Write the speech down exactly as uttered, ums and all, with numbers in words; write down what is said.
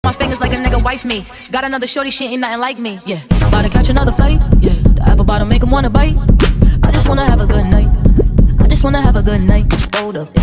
My fingers like a nigga wife me. Got another shorty, she ain't nothing like me. Yeah, about to catch another fight. Yeah, the apple bottom make him wanna bite. I just wanna have a good night. I just wanna have a good night. Hold up.